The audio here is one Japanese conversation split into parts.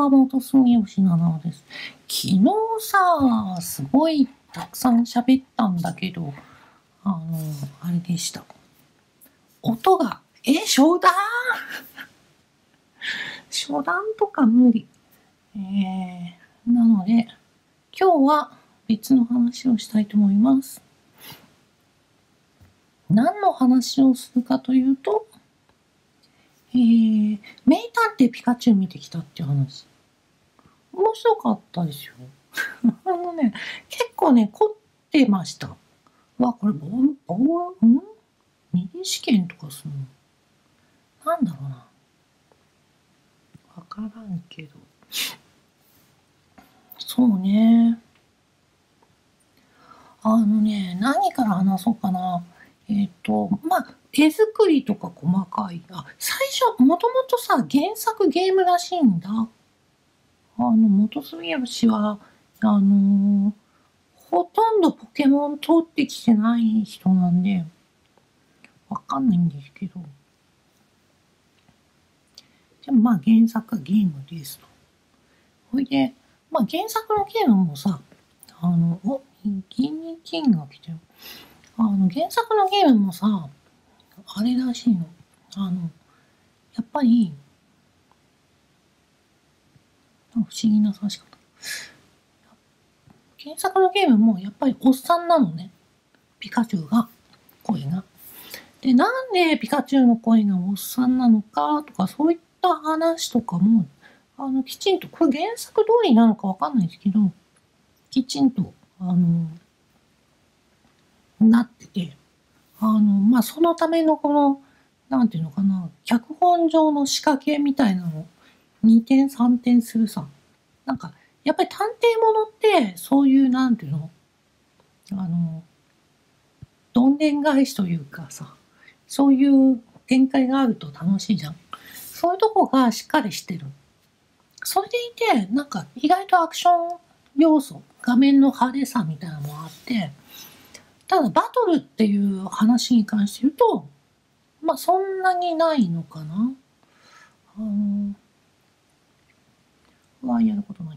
元住吉なのです。昨日さ、すごいたくさん喋ったんだけど、あれでした。音が、初段初段とか無理。なので、今日は別の話をしたいと思います。何の話をするかというと、名探偵ピカチュウ見てきたっていう話。面白かったですよ。結構ね、凝ってました。これ、二次試験とかするのなんだろうな。わからんけど。そうね。何から話そうかな。手作りとか細かい。最初、もともとさ、原作ゲームらしいんだ。元住吉は、ほとんどポケモン通ってきてない人なんで、わかんないんですけど。でも原作はゲームですと。ほいで、原作のゲームもさ、銀に金が来てる。原作のゲームもさ、あれらしいの。やっぱり、不思議な指し方。原作のゲームもやっぱりおっさんなのね。ピカチュウが、声が。で、なんでピカチュウの声がおっさんなのかとか、そういった話とかも、きちんと、これ原作通りなのかわかんないですけど、きちんと、なってて、そのためのこの、なんていうのかな、脚本上の仕掛けみたいなの、2点3点するさ。やっぱり探偵ものって、そういう、なんていうの、どんでん返しというかさ、そういう展開があると楽しいじゃん。そういうとこがしっかりしてる。それでいて、意外とアクション要素、画面の派手さみたいなのもあって、ただバトルっていう話に関して言うと、そんなにないのかな。やることない。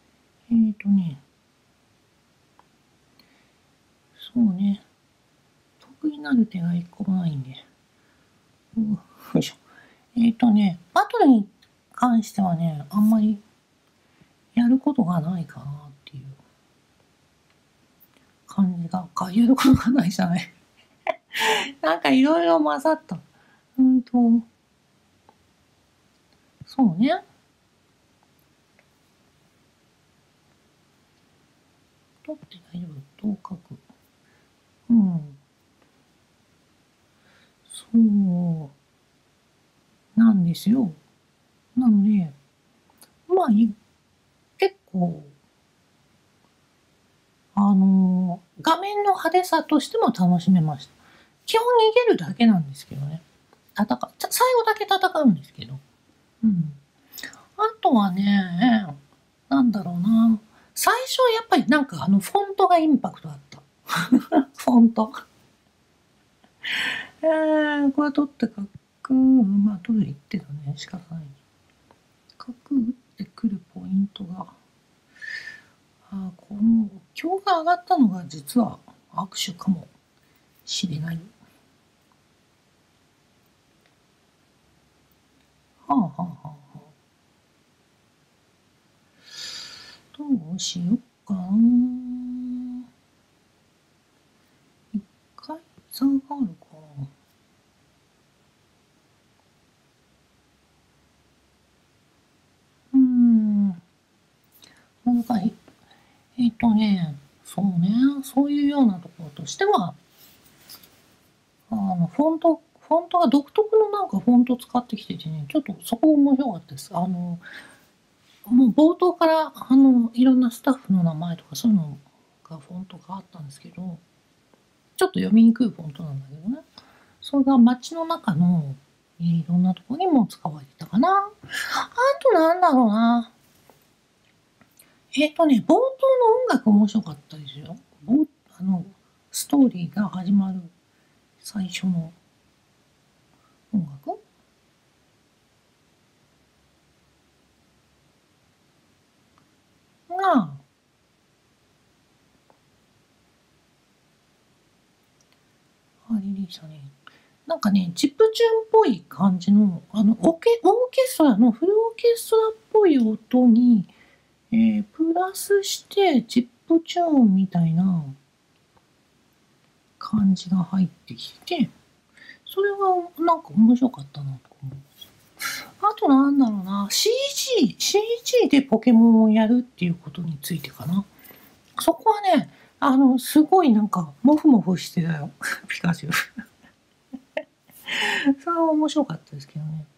そうね。得意なる手が一個もないんで。よいしょ。バトルに関してはね、あんまりやることがないかなっていう感じが、やることがないじゃない。いろいろ混ざった。そうね。取って大丈夫。等角。そうなんですよ。なので、結構、画面の派手さとしても楽しめました。基本逃げるだけなんですけどね。最後だけ戦うんですけど。あとはね、なんだろうな。最初やっぱりフォントがインパクトあった。フォント。これ取って書く。取る言ってたね。仕方ない。書く打ってくるポイントが。この今日が上がったのが実は握手かもしれない。どうしよっかな。一回下がるかな。そうね、そういうようなところとしては、フォントが独特のフォント使ってきててね、ちょっとそこ面白かったです。もう冒頭から、いろんなスタッフの名前とかそういうのが、フォントがあったんですけど、ちょっと読みにくいフォントなんだけどね。それが街の中の、いろんなところにも使われてたかな。あとなんだろうな。冒頭の音楽面白かったですよ。ストーリーが始まる最初の音楽が、あれでしたね。なんかね、チップチューンっぽい感じの、オーケストラの、フルオーケストラっぽい音に、プラスして、チップチューンみたいな感じが入ってきて、それがなんか面白かったなと思います。あとなんだろうな、CG でポケモンをやるっていうことについてかな。そこはね、すごいなんか、モフモフしてたよ、ピカチュウ。それは面白かったですけどね。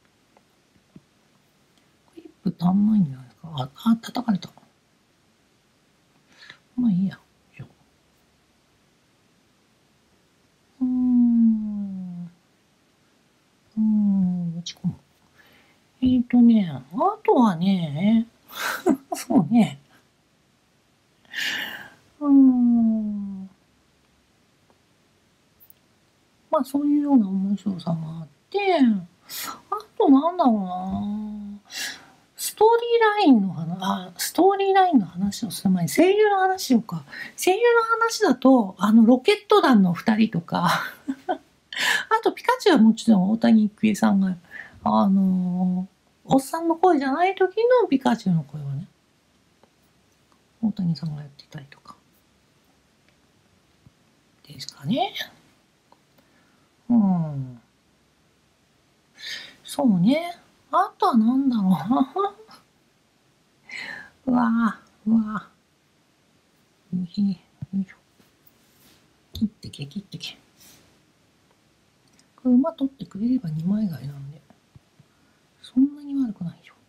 クリップ足んないんじゃないですか。叩かれた。まあいいや。打ち込む。あとはね、そうね。まあそういうような面白さがあって、あとなんだろうな。ストーリーラインの話をする前に声優の話をか。声優の話だと、ロケット団の2人とか、あとピカチュウはもちろん大谷育恵さんが、おっさんの声じゃない時のピカチュウの声をね、大谷さんがやってたりとか。ですかね。そうね。あとはなんだろうな。うわぁ、うわぁ。よいしょ。切ってけ。これ馬取ってくれれば2枚買いなんで、そんなに悪くないよ。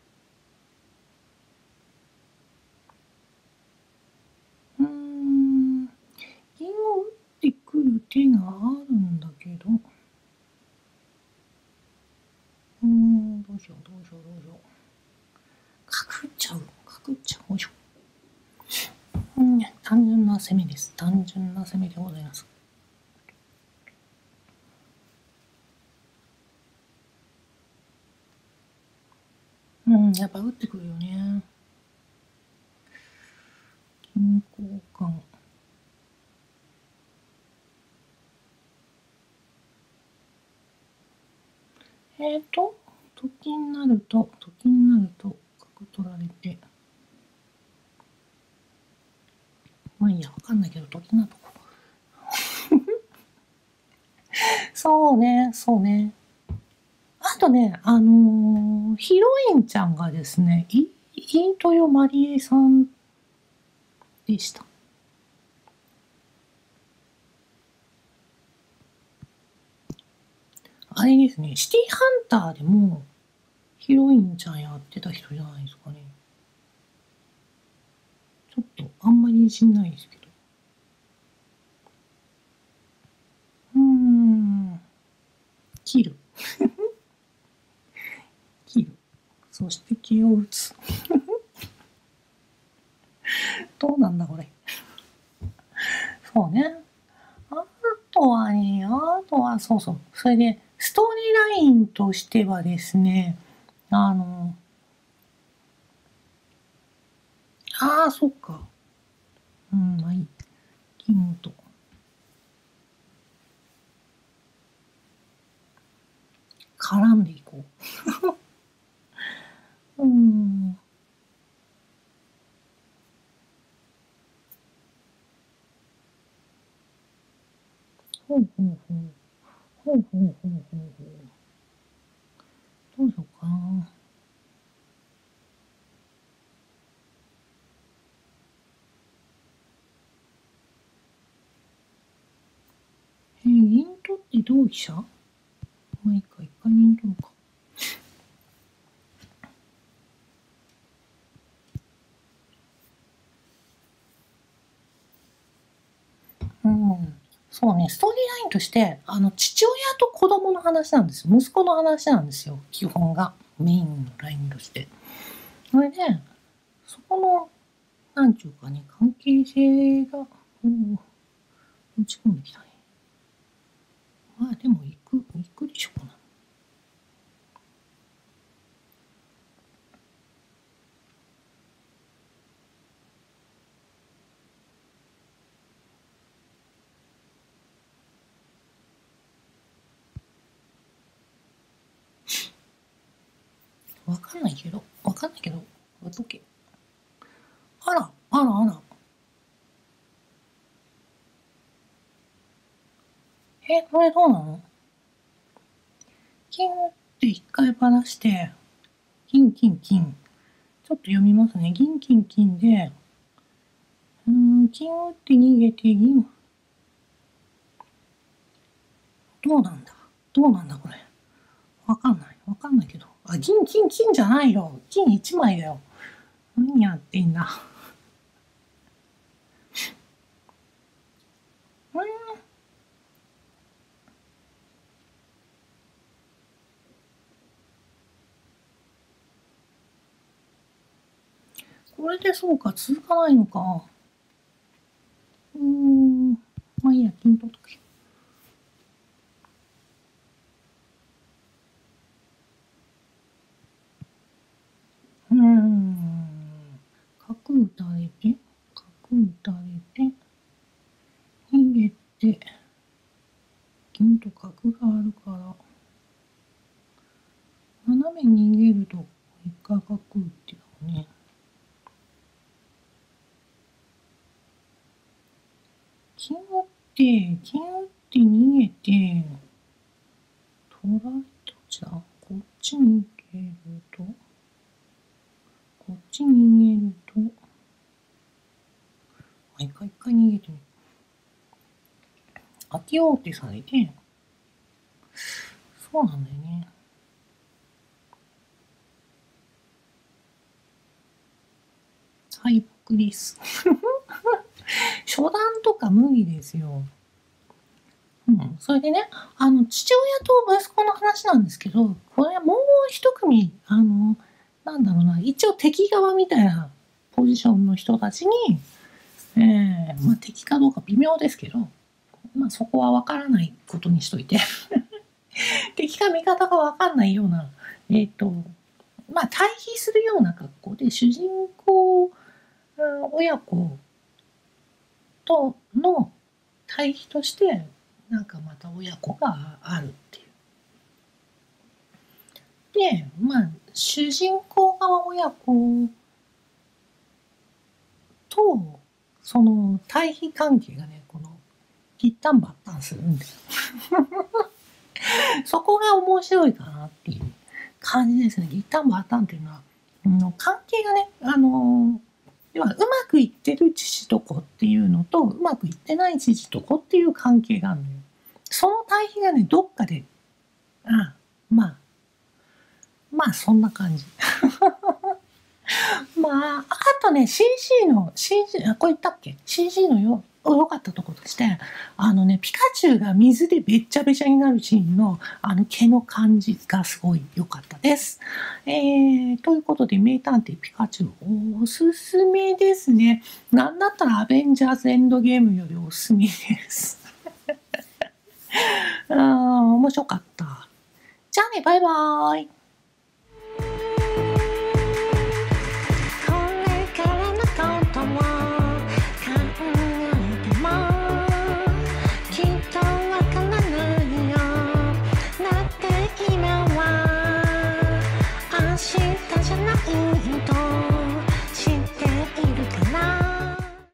銀を打ってくる手があるんだけど、どうしよう。角打っちゃう。よいしょ。単純な攻めです。単純な攻めでございます。やっぱ打ってくるよね。銀交換。時になると、角取られて。まあいいや、わかんないけど、時になるとこ。そうね。あとね、ヒロインちゃんがですね、飯豊まりえさんでした。あれですね、シティハンターでもヒロインちゃんやってた人じゃないですかね。ちょっとあんまり自信ないですけど。切る。そして気を打つ。どうなんだこれ。そうね。あとはそう。それで、ストーリーラインとしてはですね、そっか。まあいい。金と。絡んでいこう。ほう。どうしようかな。銀取って同飛車。まあいいか、一回銀取るか。そうね、ストーリーラインとして、父親と子供の話なんですよ。息子の話なんですよ。基本が。メインのラインとして。それで、そこの、なんちゅうかね、関係性が、打ち込んできたね。まあでも行くでしょうな。 わかんないけど、わかっとけ。あら、あらあら。これどうなの？金って一回ばらして、金金金。ちょっと読みますね。銀金金で、金打って逃げて銀。どうなんだこれ。わかんないけど。あ、銀金金じゃないよ。金一枚だよ。何やってんだ。これでそうか、続かないのか。まあいいや、金取っとけ。角打たれて、逃げて、銀と角があるから、斜めに逃げると、一回角打ってだね。金打って逃げて、取られて、どっちだ？こっちに逃げると、こっちに逃げると、一回逃げてみる。当てようってされて、そうなんだよね。敗北です。初段とか無理ですよ。それでね、父親と息子の話なんですけど、これもう一組、なんだろうな、一応敵側みたいなポジションの人たちに、まあ敵かどうか微妙ですけど、まあそこは分からないことにしといて、敵か味方か分かんないような、まあ対比するような格好で、主人公、親子との対比として、なんかまた親子があるっていう。で、まあ、主人公側親子と、その対比関係がね、この、一旦抜綻するんですよ。そこが面白いかなっていう感じですね。一旦抜綻っていうのは、関係がね、要はうまくいってる父と子っていうのと、うまくいってない父と子っていう関係があるのよ。その対比がね、どっかで、まあそんな感じ。まあ、あとね、CG、これ言ったっけ？ CG の良かったところとして、ピカチュウが水でべっちゃべちゃになるシーンの、毛の感じがすごい良かったです。ということで、名探偵ピカチュウ、おすすめですね。なんだったらアベンジャーズエンドゲームよりおすすめです。面白かった。じゃあね、バイバーイ。明日じゃないと